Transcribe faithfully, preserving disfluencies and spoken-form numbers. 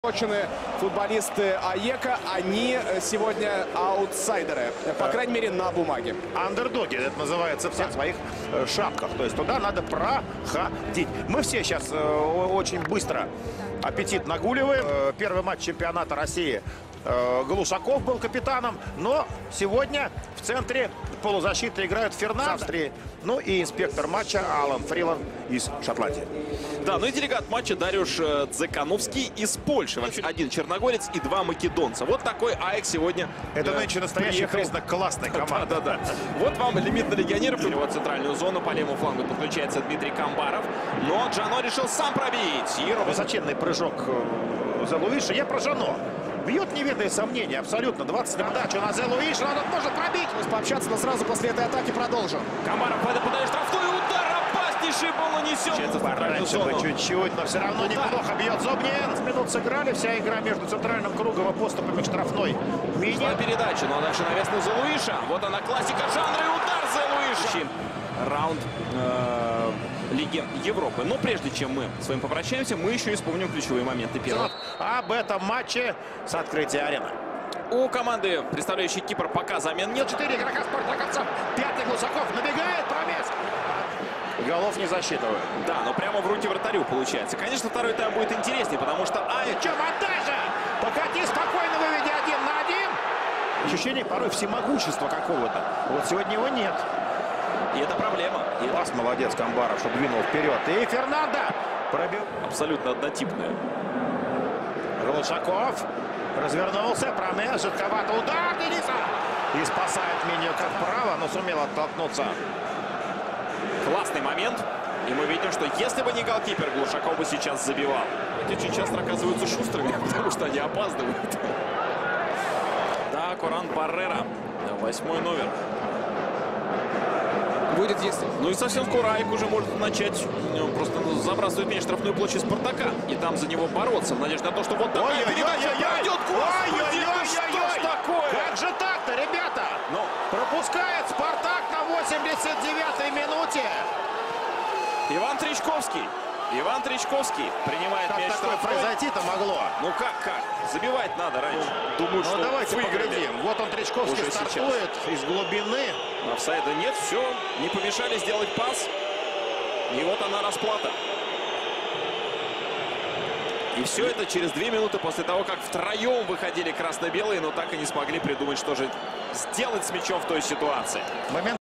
Точные футболисты АЕКа, они сегодня аутсайдеры, по крайней мере, на бумаге. Андердоги, это называется в всех своих шапках. То есть туда надо проходить. Мы все сейчас очень быстро аппетит нагуливаем. Первый матч чемпионата России Глушаков был капитаном, но сегодня в центре полузащиты играют Фернандо, Австрии, ну и инспектор матча Алан Фриланд из Шотландии. Да, ну и делегат матча Дарюш Дзекановский из Польши. Один черногорец и два македонца. Вот такой АЕК сегодня. Это э, нынче настоящий признак классной команды. Да-да-да. Вот вам лимит на легионеров. У него центральную зону. По левому флангу подключается Дмитрий Камбаров. Но Джано решил сам пробить. И высоченный прыжок за Луиша. Я про Жано. Бьет невинные сомнения, абсолютно. двадцать на подачу на Зе Луиша. Он может пробить. Пообщаться, но сразу после этой атаки продолжим. Камбаров подает штрафной удар. Опаснейший был нанесен. Чуть-чуть, но все равно неплохо бьет Зубнин. Минут сыграли. Вся игра между центральным кругом и поступами к штрафной. Мини передача, но дальше навес на Зе Луиша. Вот она классика жанра и удар Зе Луиша. Раунд э, Лиги Европы. Но прежде чем мы с вами попрощаемся, мы еще и вспомним ключевые моменты первого. Об этом матче с открытия арены. У команды, представляющей Кипр, пока замен нет. Четыре игрока спартаковцев. Пятый Глушаков набегает, промес. Голов не засчитывают. Да, но прямо в руки вратарю получается. Конечно, второй тайм будет интереснее, потому что АЕК... Че, монтажа! Покати спокойно, выведи один на один. Ощущение порой всемогущества какого-то. Вот сегодня его нет. И это проблема. И Пас это... молодец Камбаров, что двинул вперед. И Фернандо пробил. Абсолютно однотипная. Глушаков развернулся, промес, жидковато удар Дениса. И спасает Миньо как вправо, но сумел оттолкнуться. Классный момент. И мы видим, что если бы не голкипер, Глушаков бы сейчас забивал. Эти очень часто оказываются шустрыми, потому что они опаздывают. Да, Коран Баррера. Восьмой номер. Будет если. Ну и совсем скоро АЕК уже может начать ну, просто ну, забрасывать мяч в штрафную площадь Спартака. И там за него бороться. В надежде на то, что вот такая передача пройдет. Господи, ну что ж такое? Как же так-то, ребята? Ну, пропускает Спартак на восемьдесят девятой минуте. Иван Тричковский. Иван Тричковский принимает как мяч. Как такое произойти-то могло? Ну как, как? Забивать надо раньше. Ну, Думаю, что ну давайте выиграли. поглядим. Вот он, Тричковский, уже стартует сейчас. Из глубины. Офсайда нет, все. Не помешали сделать пас. И вот она расплата. И все это через две минуты после того, как втроем выходили красно-белые, но так и не смогли придумать, что же сделать с мячом в той ситуации. Момент.